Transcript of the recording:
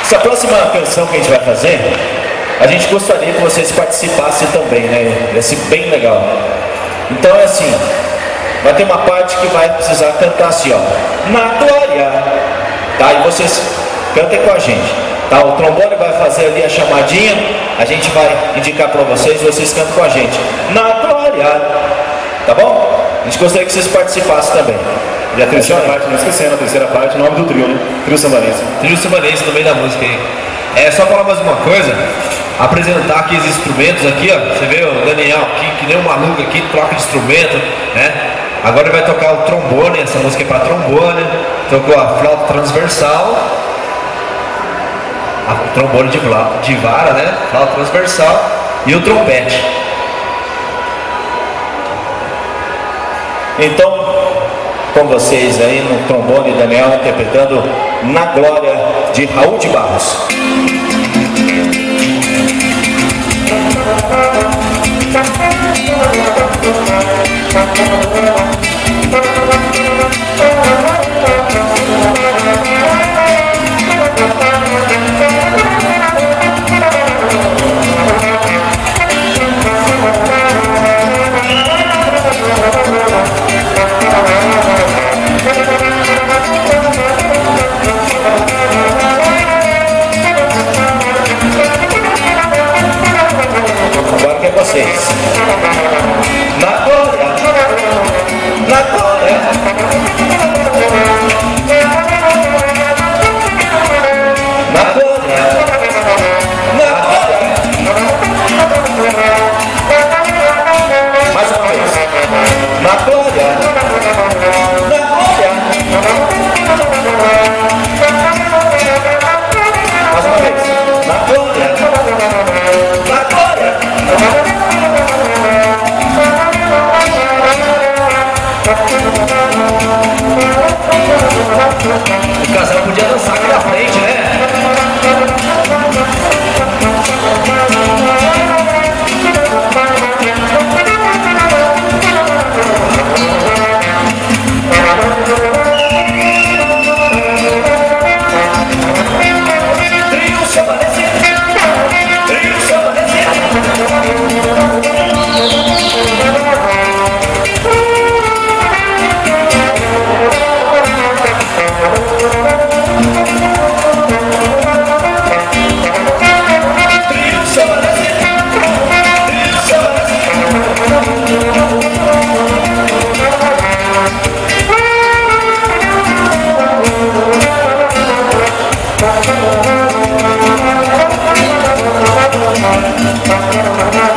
Essa próxima canção que a gente vai fazer, a gente gostaria que vocês participassem também, né? Ia ser bem legal. Então é assim, vai ter uma parte que vai precisar cantar assim, ó, na glória, tá? E vocês cantem com a gente, tá? O trombone vai fazer ali a chamadinha, a gente vai indicar para vocês cantam com a gente, na glória, tá bom? A gente gostaria que vocês participassem também. E a terceira parte, não esquecendo, a terceira parte, o nome do trio, né? Trio Sambarense. Trio Sambarense no meio da música aí. É só falar mais uma coisa, apresentar aqui os instrumentos aqui, ó. Você vê o Daniel aqui, que nem um maluco aqui, troca de instrumento, né? Agora ele vai tocar o trombone, essa música é para trombone, tocou a flauta transversal, o trombone de vara, né? Flauta transversal e o trompete. Então, com vocês aí no trombone, Daniel interpretando Na Glória de Raul de Barros. Agora que é vocês. Na glória, na glória, na glória, na glória. Mais uma vez. Na glória, na glória. Mais uma vez. Na glória, na glória. O casal podia dançar aqui na frente, né? Trio Sambarense, Trio Sambarense. Thank you.